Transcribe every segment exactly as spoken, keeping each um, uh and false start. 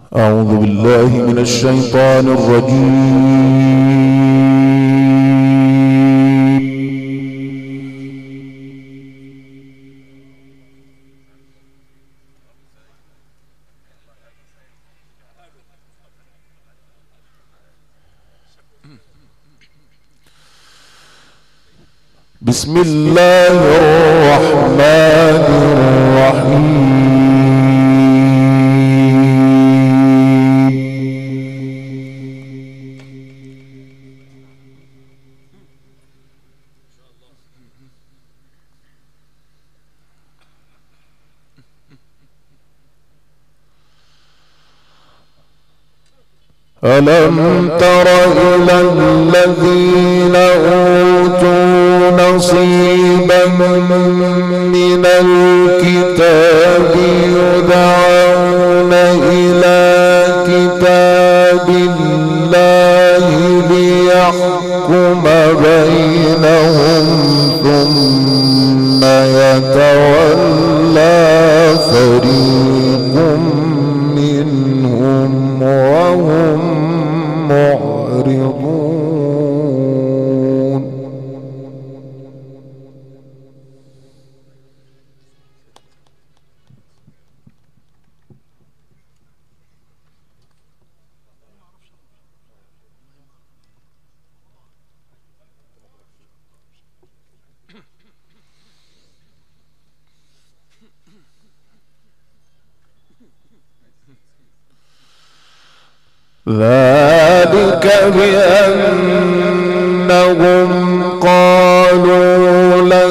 أعوذ بالله من الشيطان الرجيم. بسم الله الرحمن الرحيم. ألم تر إلى الذين أوتوا نصيبا من الكتاب يدعون إلى كتاب الله ليحكم بينهم ثم يتولى فريق منهم وهم معرضون. ذلك بأنهم قالوا لن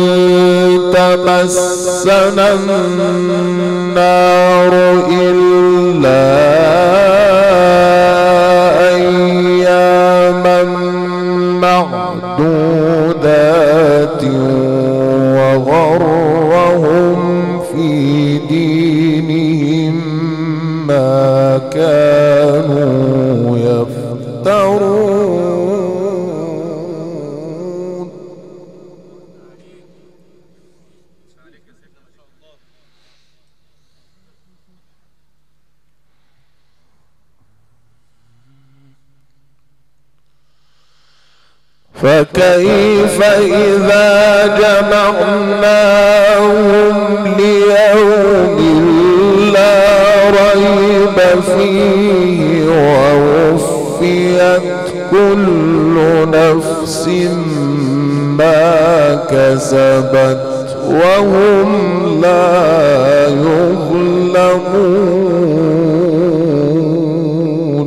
تمسنا النار إلا أياما معدودات وغرهم في دينهم ما كانوا يفترون. فكيف إذا جمعناهم ليوم لا ريب فيه ووفيت كل نفس ما كسبت وهم لا يظلمون.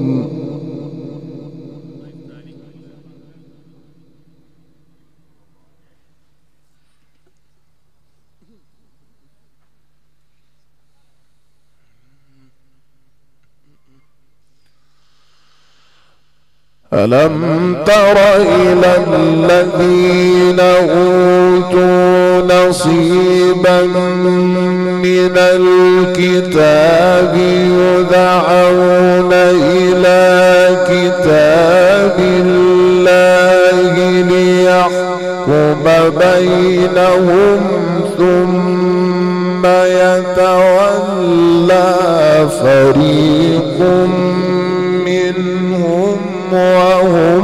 ألم تر إلى الذين أوتوا نصيبا من الكتاب يدعون إلى كتاب الله ليحكم بينهم ثم يتولى فريق منهم وهم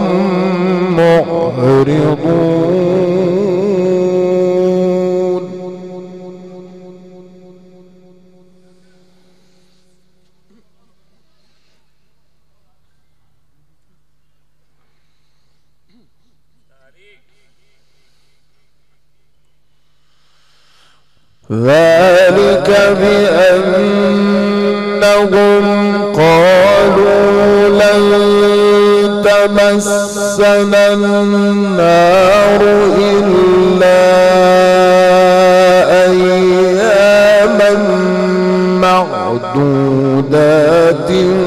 معرضون. ذلك بأنهم قالوا لن تمسنا النار إلا أياما معدودات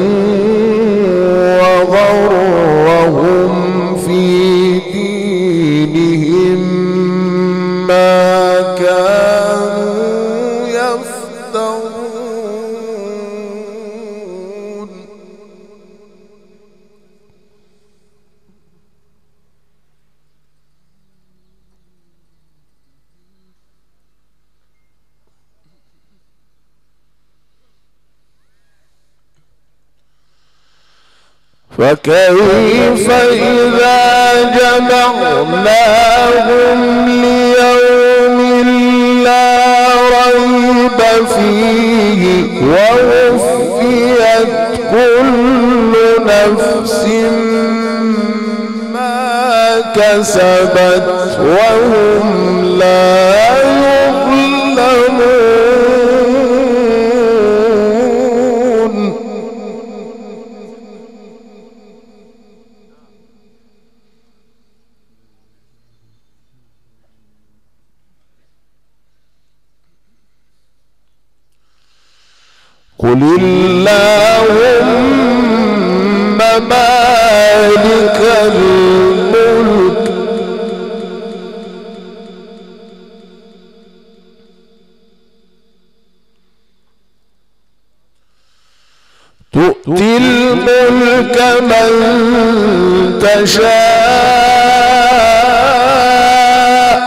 وغرهم في دينهم ما كانوا يفترون. فكيف إذا جمعناهم ليوم لا ريب فيه ووفيت كل نفس ما كسبت وهم لا يظلمون. قل اللهم مالك الملك تؤتي الملك من تشاء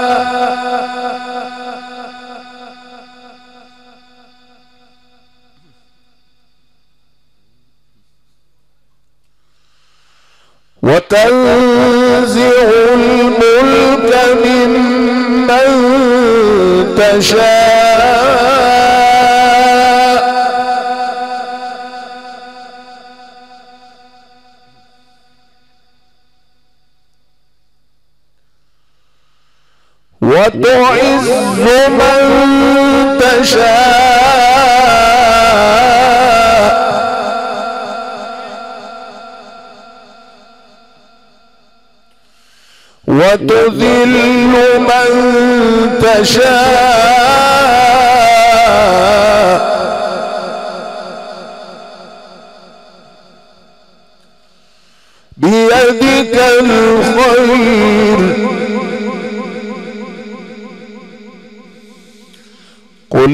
وتنزع الملك ممن تشاء وتعز من تشاء وتذل من تشاء بيدك الخير قل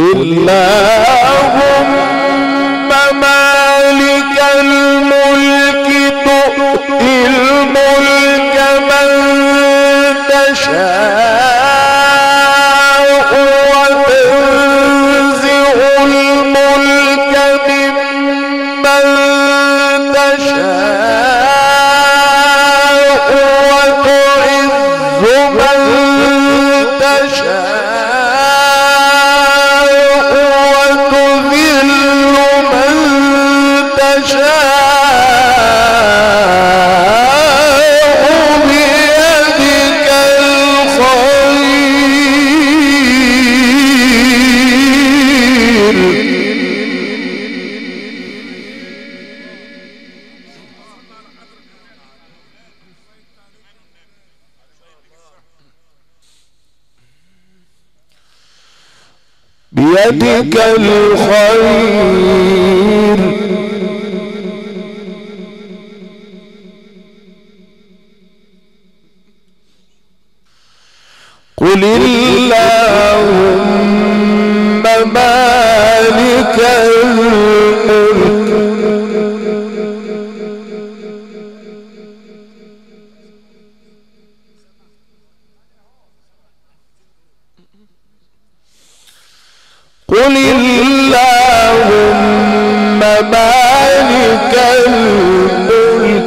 اللهم مالك الملك تؤتي الملك من تشاء وتنزع الملك ممن تشاء وتعز من تشاء وتذل من تشاء بيدك الخير بيدك الخير قل اللهم مالك الملك قل اللهم مالك الملك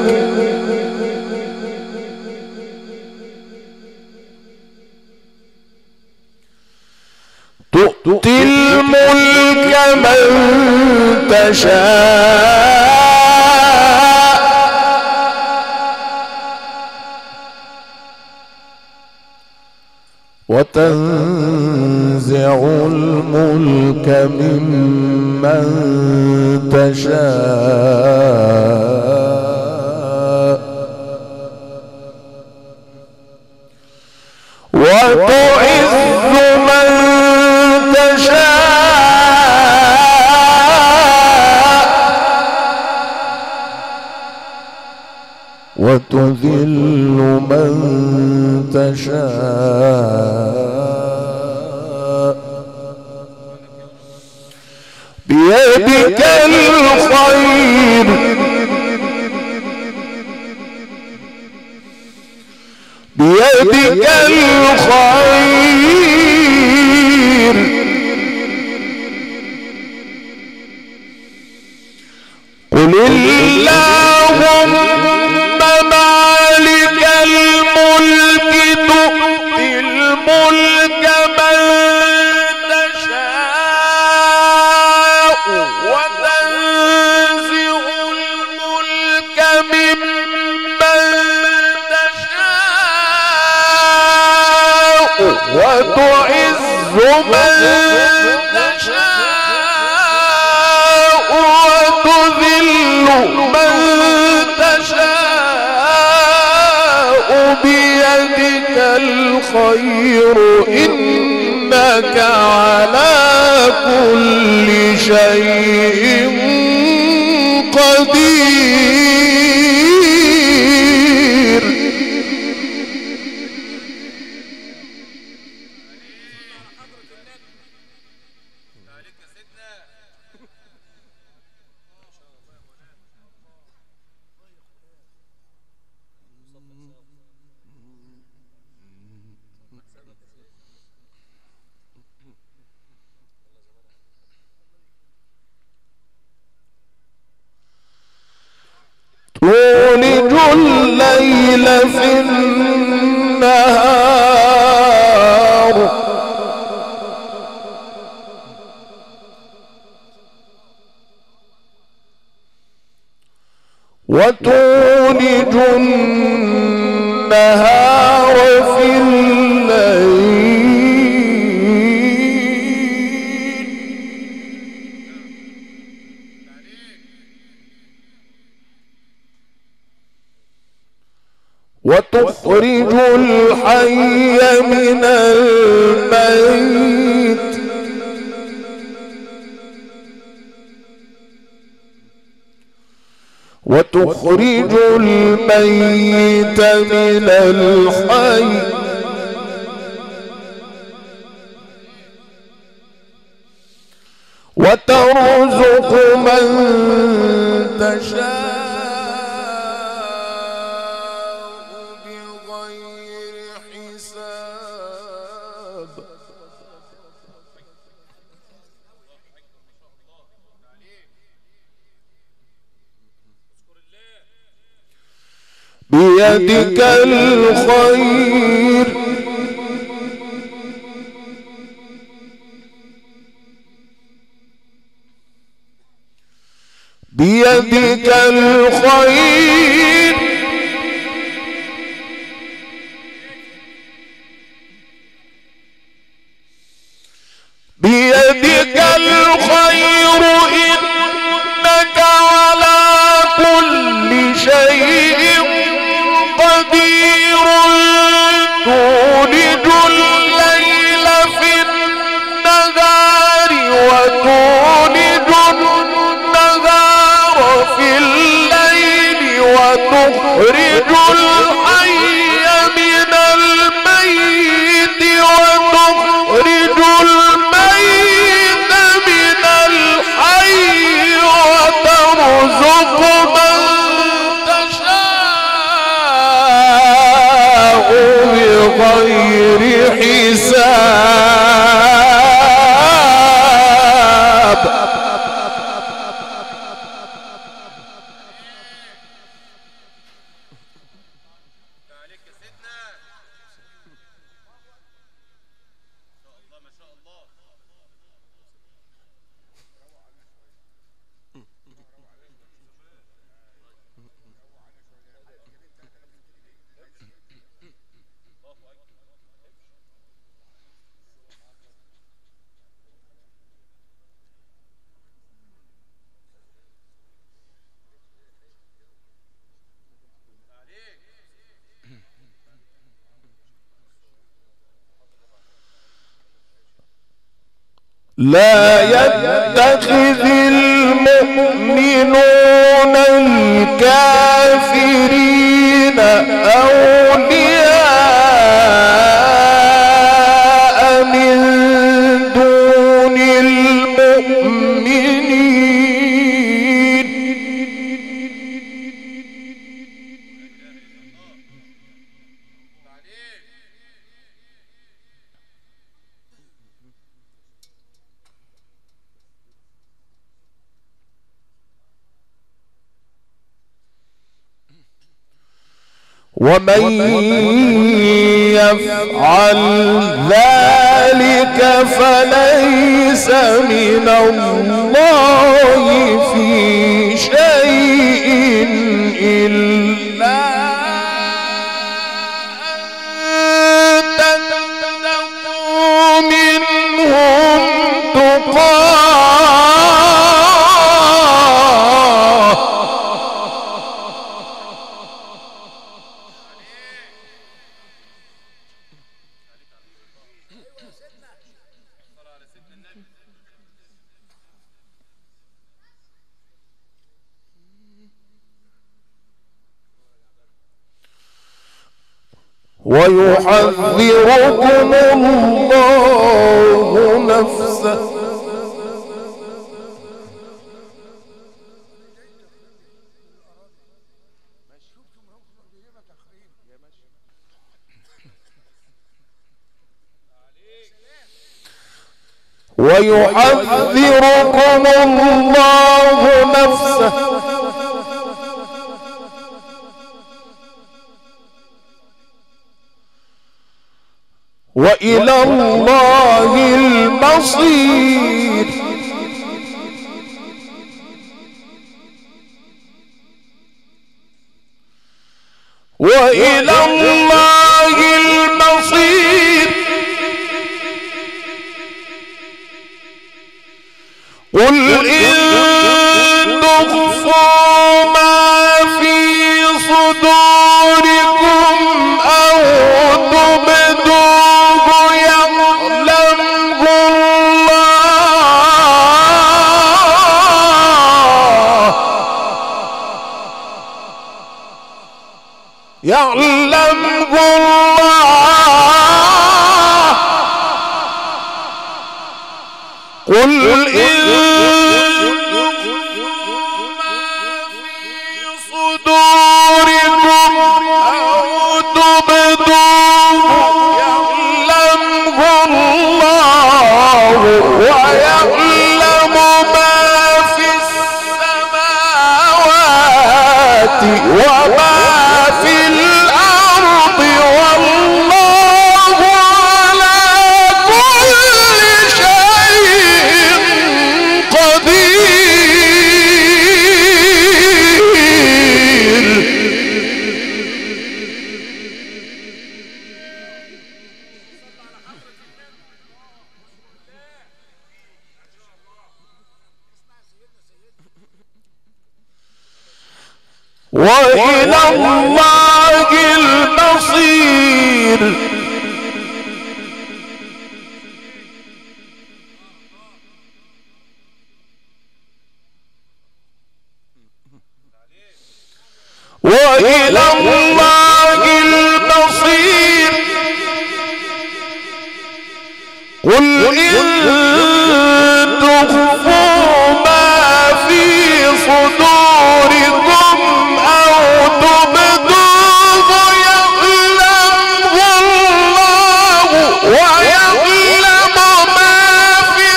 تؤتي الملك من تشاء وتنزع الملك ممن تشاء وتعز من تشاء وتذل من تشاء بيدك الخير بيدك الخير قل اللهم الخير إنك على كل شيء قدير. تولج الليل في النهار وتولج النهار في الليل وتخرج الحي من الميت وتخرج الميت من الحي وترزق من تشاء بيدك الخير بيدك الخير بيدك الخير إنك على كل شيء قدير. تولج الليل في النهار وتولج النهار في الليل وتخرج الحي من الميت وتخرج الميت من الحي وترزق من تشاء بغير حساب. لا يتخذ المؤمنون الكافرين أولياء من دون المؤمنين ومن يفعل ذلك فليس من الله في شيء إلا أن تتقوا منهم تقاه ويحذركم الله نفسه. ويحذركم الله نفسه. وإلى الله المصير. وإلى الله المصير. قل إن تخفوا ما في صدوركم أو تبدوه يعلمه الله يعلمه الله. قل إن ويعلم ما في السماوات وما في الأرض والله على كل شيء قدير. وإلى الله المصير. وإلى الله المصير. قل إن تخفوا ما في صدوركم أو تبدوه يعلمه الله ويعلم ما في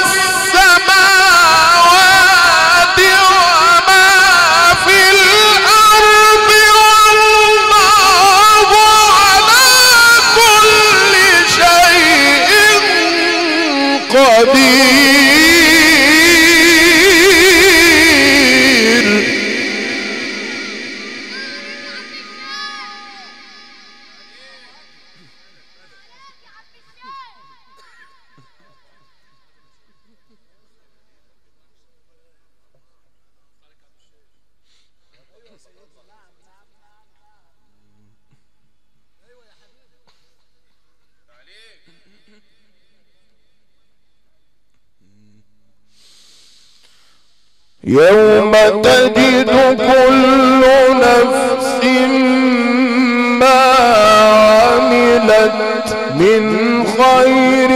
السماوات وما في الأرض والله على كل شيء قدير. يوم تجد كل نفس ما عملت من خير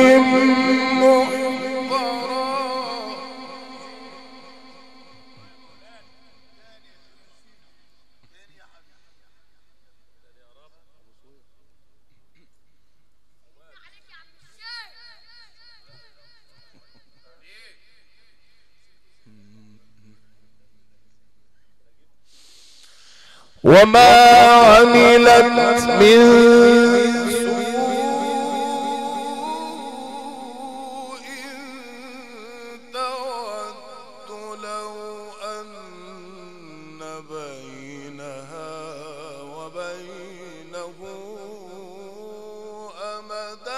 وما عملت من سوء تود لو أن بينها وبينه أمدا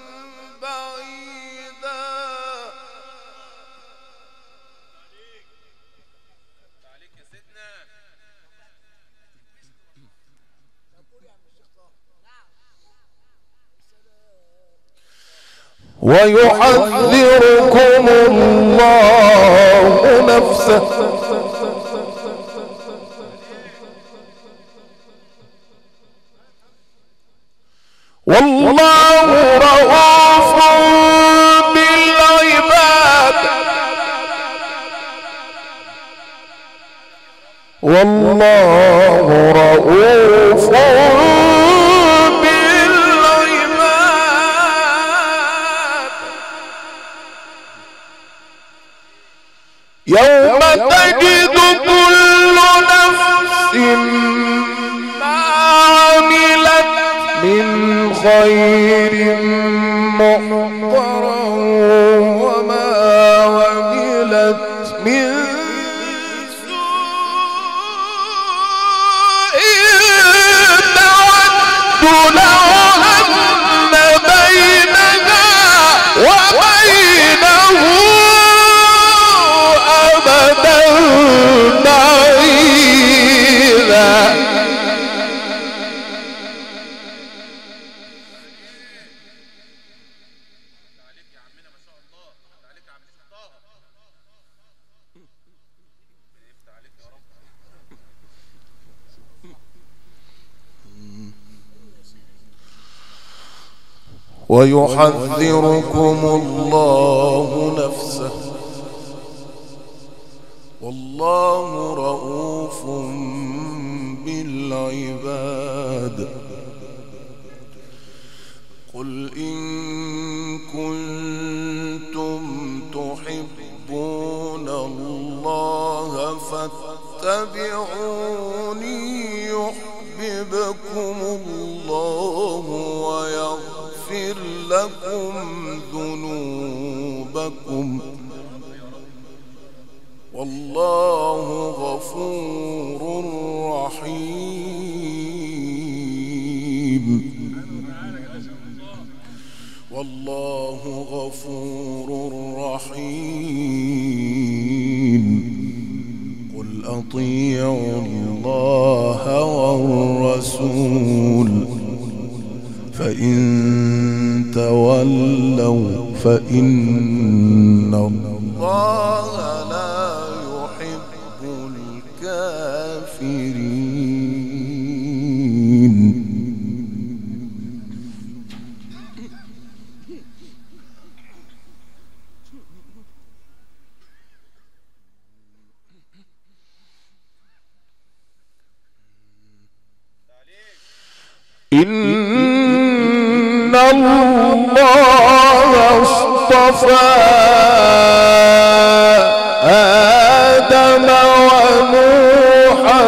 بعيدا. ويحذركم الله نفسه. والله رؤوف بالعباد. يوم تجد كل نفس ما عملت من خير محضرا وما عملت من سوء تود لو أن بينها وبينه أبدا بعيدا. ويحذركم الله نفسه والله رؤوف بالعباد. قل إن كنتم تحبون الله فاتبعوني يحببكم الله ويغفر لكم ذنوبكم والله غفور رحيم. والله غفور رحيم. قل أطيعوا الله والرسول فإن تولوا فإن الله لا يحب الكافرين. إن الله اصطفى آدم ونوحا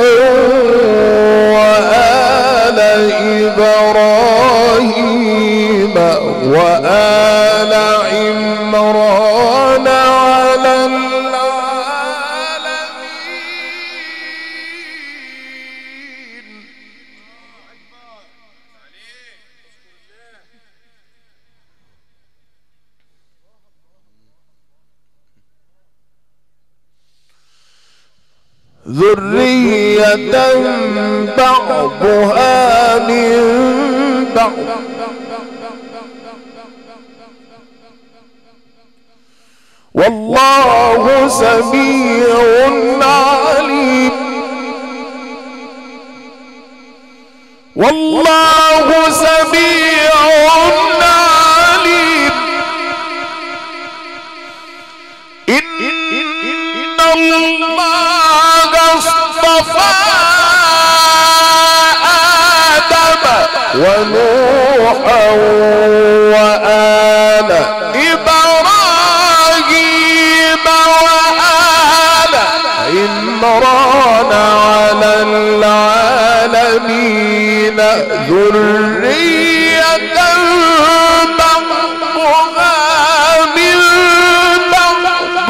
وآل إبراهيم وآل عمران على العالمين. ذرية بعضها من بعض والله سميع عليم. والله سميع عليم. إن الله اصطفى آدم ونوحا وآل إبراهيم وآل عمران على العالمين ذرية بعضها من بعض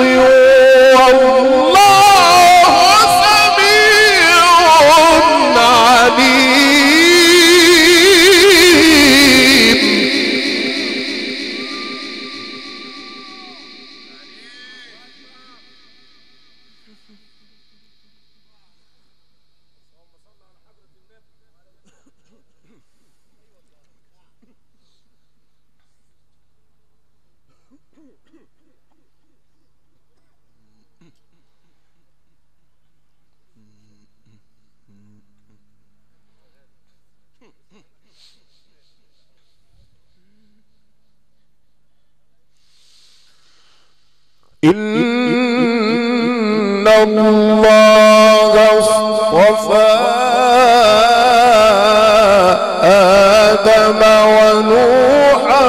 والله سميع عليم. إن إن الله اصطفى آدم ونوحا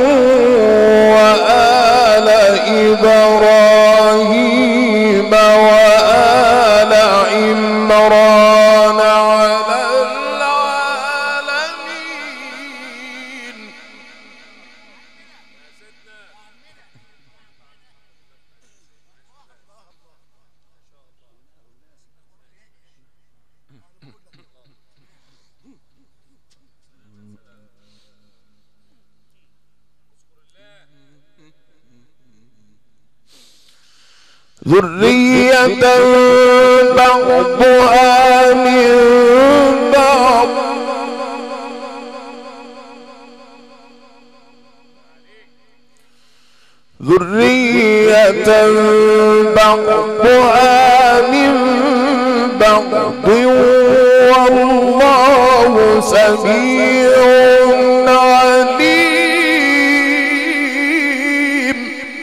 وآل إبراهيم وآل عمران على العالمين. ذرية بعضها من بعض ذرية بعضها من بعض والله سميع عليم.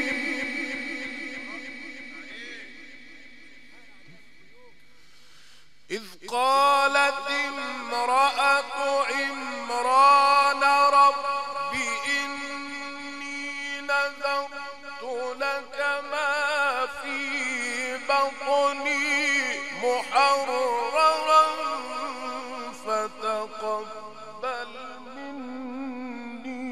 إذ قالت امرأة عمران رب إني نذرت لك ما في بطني محررا فتقبل مني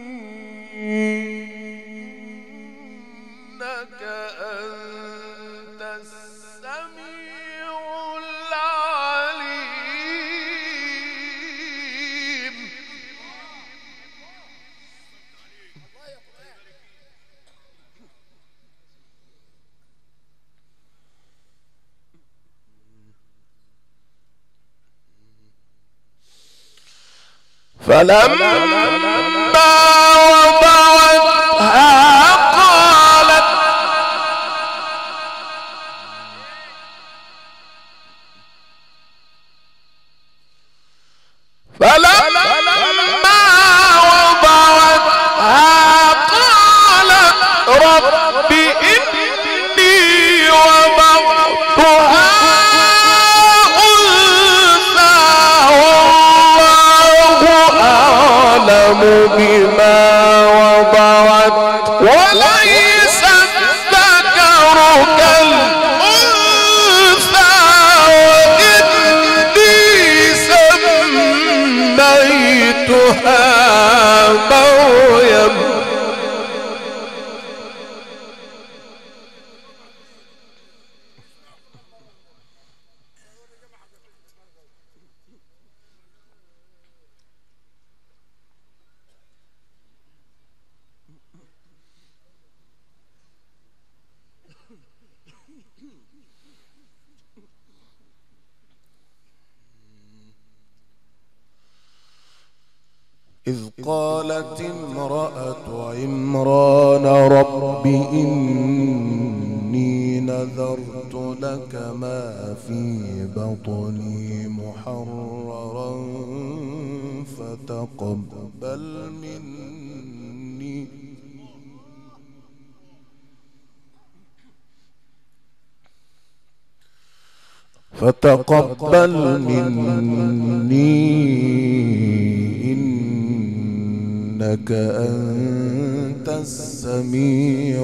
إنك أنت السميع العليم. فلما وضعتها قالت فلما وضعتها قالت رب إني وضعتها أنثى والله أعلم بما وضعت وليس الذكر كالأنثى وإني سميتها مريم. إذ قالت امرأة عمران رب إني نذرت لك ما في بطني محررا فتقبل مني فتقبل مني إنك أنت السميع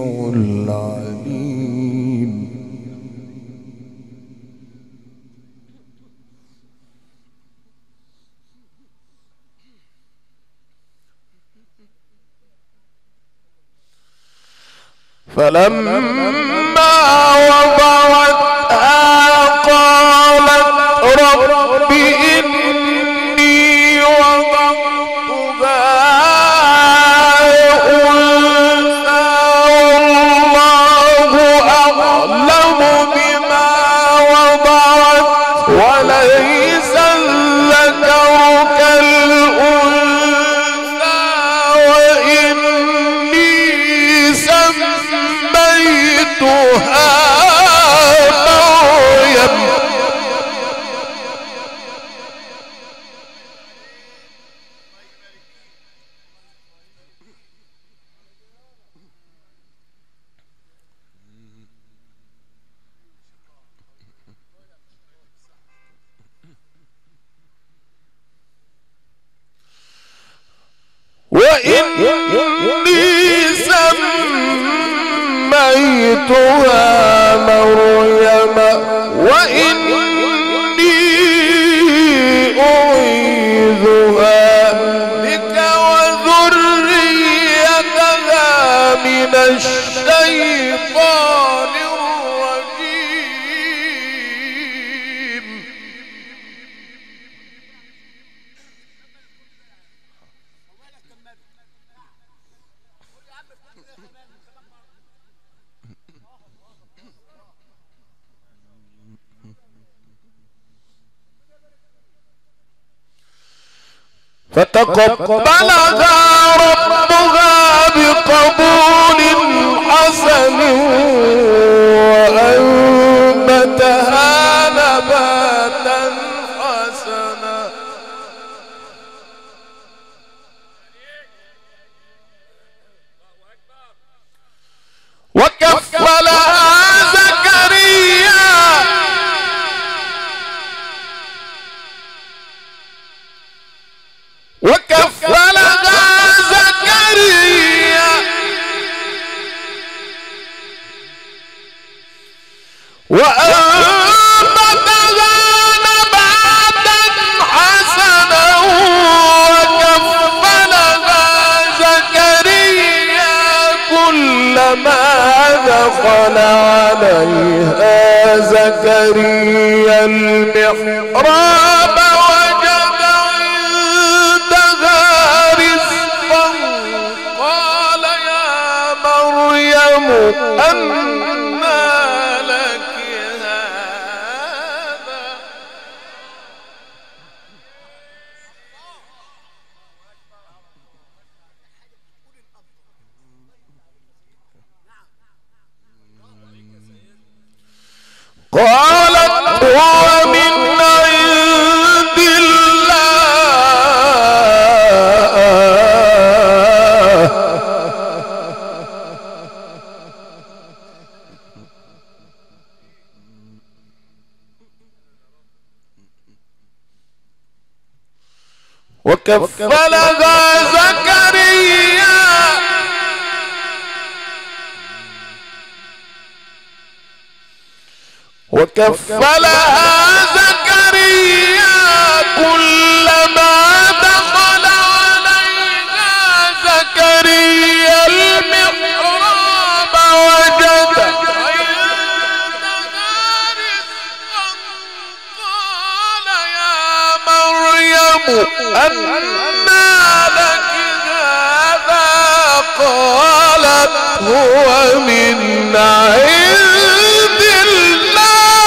العليم. فلما وضعتها قالت رب إني وضعتها أنثى والله أعلم بما وضعت وليس الذكر كالأنثى وإني سميتها سميتها مريم وإني أعيذها بك وذريتها من الشيطان الرجيم. فتقبلها ربها بقبول حسن وأنبتها نباتا حسنا وكفلها زكريا وكفلها زكريا وأنبتها نباتا حسنا وكفلها زكريا كلما دخل عليها زكريا المحراب أنى لك هذا قالت هو من عند وكفلها زكريا وكفلها زكريا كلما دخل عليها زكريا المحراب وجد عندها رزقا قال يا مريم أنى لك هذا قالت هو من عند الله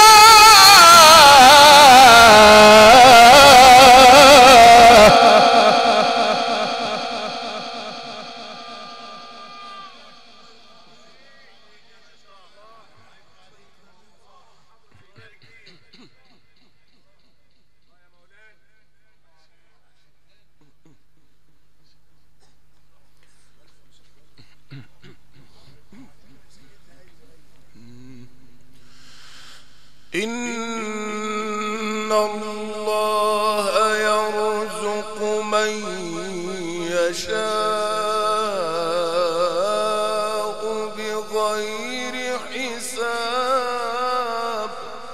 إن الله يرزق من يشاء بغير حساب.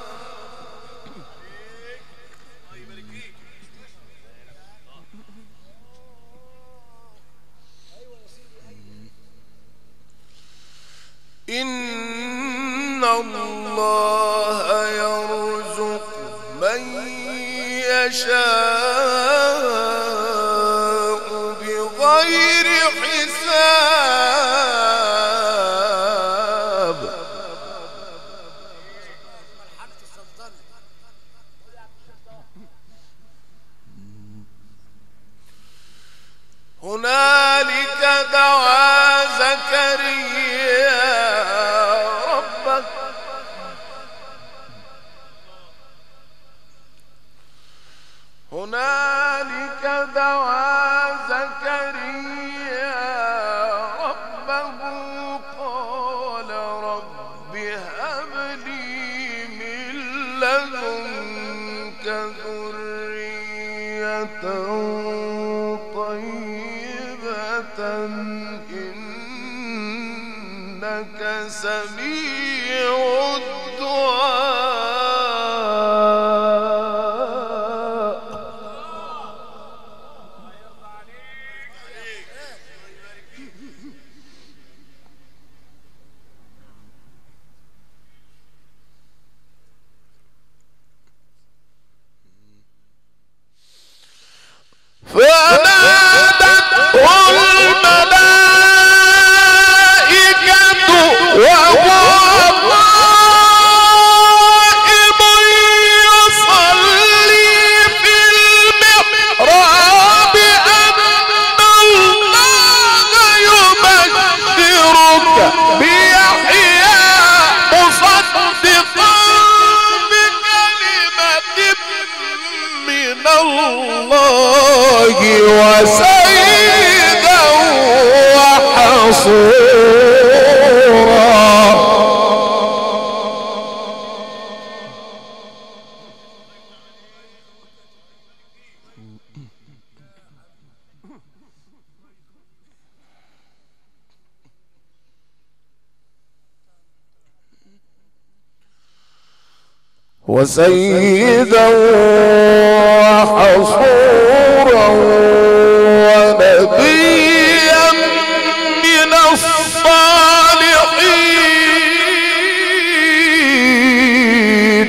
إن الله يرزق من يشاء بغير حساب. هنالك دعا زكريا ربه هنالك دعا زكريا ربه قال رب هب لي من لدنك ذرية طيبة إنك سميع وسيدا وحصورا. وسيدا وحصورا ونبيا من الصالحين.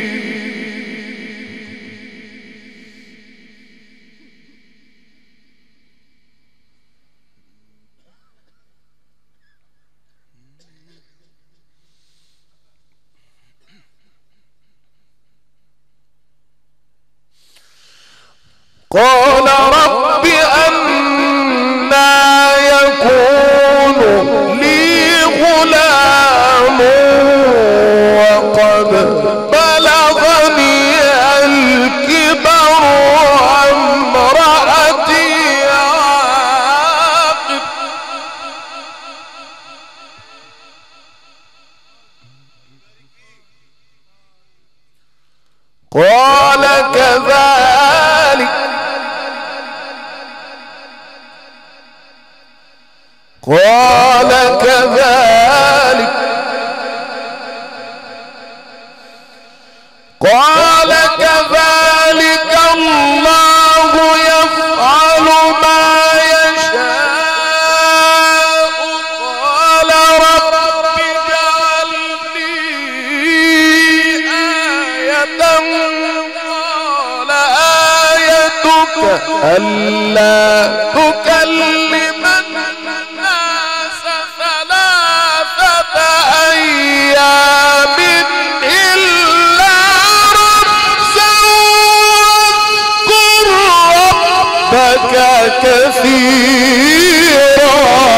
قال رب أنى يكون لي غلام وقد بلغني الكبر وامرأتي عاقر. قال كذلك قال كذلك قال كذلك الله يفعل ما يشاء. قال رب اجعل لي آية. قال آيتك ألا تكلم أيام إلا رمزا واذكر ربك كثيرا.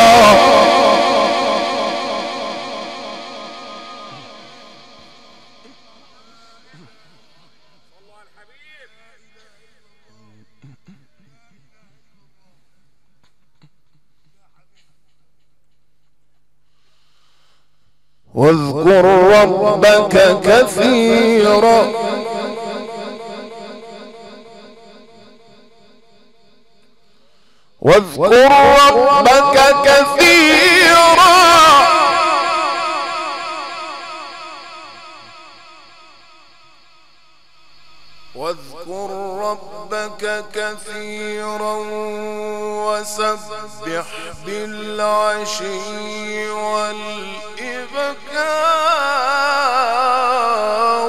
واذكر ربك كثيرا. واذكر ربك كثيرا. واذكر ربك كثيرا وسبح بالعشي والإبكار.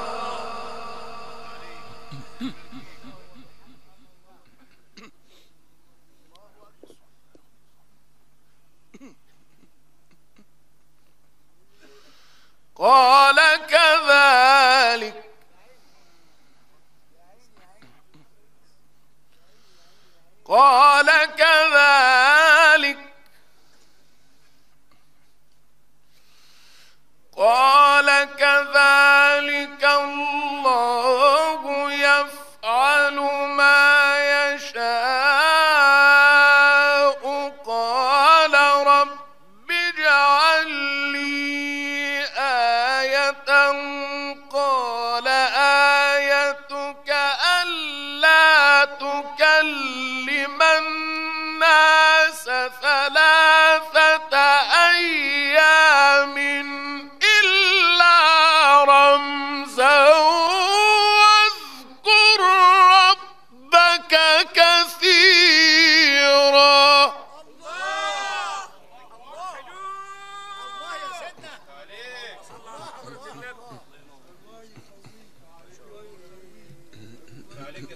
قال كذلك قال كذلك قال كذلك الله يفعل ما يشاء. قال رب اجعل لي آية. قال آيتك ألا تكلم الناس ثلاثة أيام إلا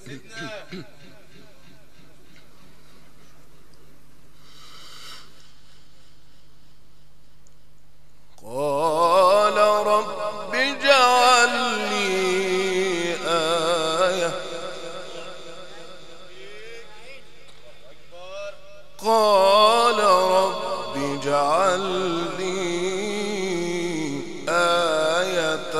قال رب اجعل لي آية قال رب اجعل لي آية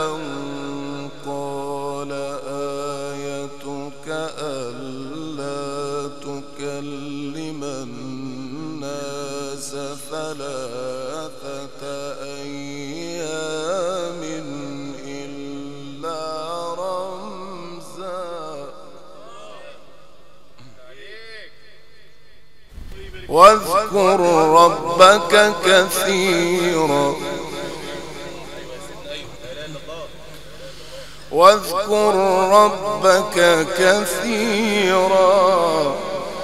قال آيتك ألا تكلم الناس ثلاثة أيام إلا رمزا واذكر ربك كثيرا واذكر ربك كثيرا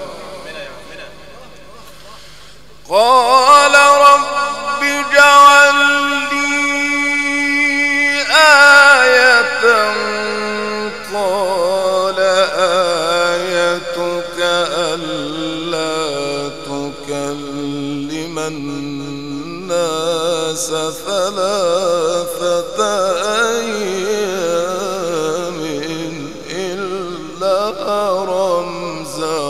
قال رب اجعل لي آية قال آيتك ألا تكلم الناس ثلاثة أيام إلا رمزا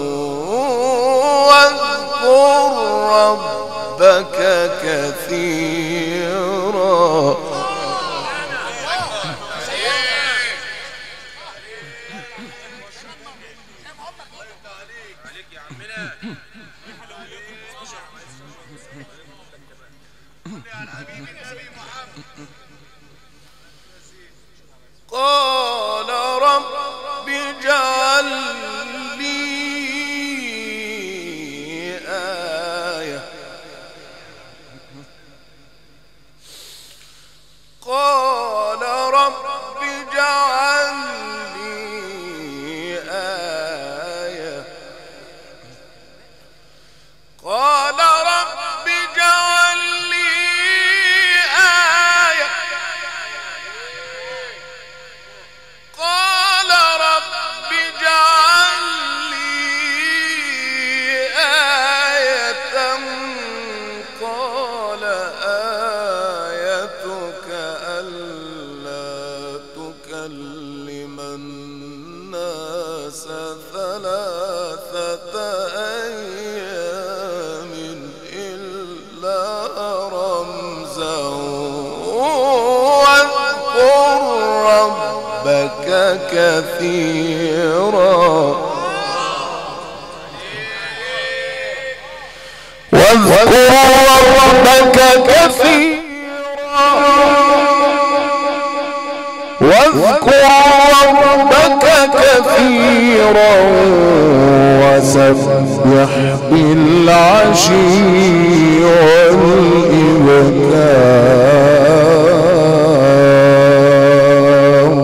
واذكر ربك كثيرا قال رب اجعل لي آية قال رب اجعل لي آية قال رب اجعل لي آية قال رب اجعل لي آية قال آيتك ألا تكلم الناس ثلاثة أيام إلا رمزا واذكر ربك كثيرا واذكر ربك كثيرا واذكر ربك كثيرا وسبح بالعشي والإبكار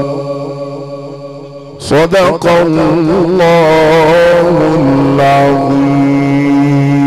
صدق الله العظيم.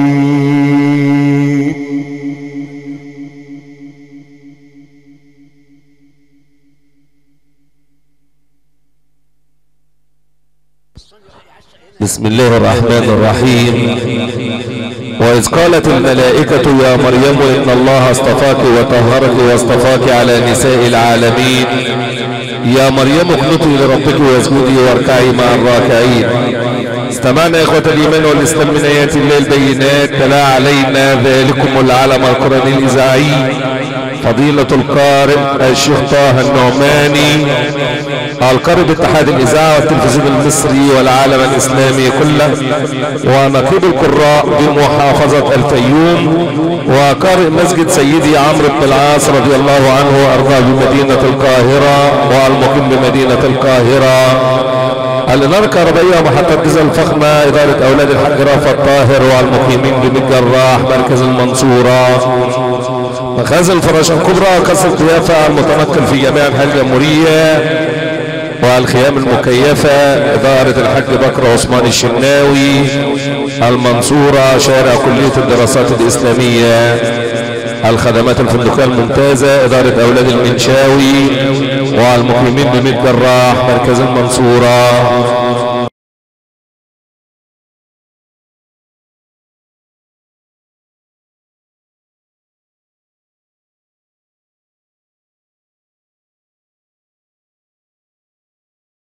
بسم الله الرحمن الرحيم. وإذ قالت الملائكة يا مريم إن الله اصطفاك وطهرك واصطفاك على نساء العالمين يا مريم اقنتي لربك واسجدي واركعي مع الراكعين. استمعنا إخوة الإيمان والإسلام من آيات الله البينات. تلا علينا ذلكم العلم القرآني الإذاعي فضيلة القارئ الشيخ طه النعماني القارئ باتحاد الإذاعة والتلفزيون المصري والعالم الإسلامي كله، ونقيب القراء بمحافظة الفيوم، وقارئ مسجد سيدي عمرو بن العاص رضي الله عنه وأرضاه بمدينة القاهرة والمقيم بمدينة القاهرة. الإنارة الكهربائية محطة ديزل الفخمة إدارة أولاد الحاج رافت طاهر والمقيمين بمتجراح مركز المنصورة. مخازن الفراشة الكبرى قصر القيافة المتنقل في جميع أنحاء الجمهورية، والخيام المكيفة إدارة الحاج بكر عثمان الشناوي المنصورة شارع كلية الدراسات الإسلامية. الخدمات الفندقية الممتازة إدارة أولاد المنشاوي والمقيمين بمتجراح مركز المنصورة.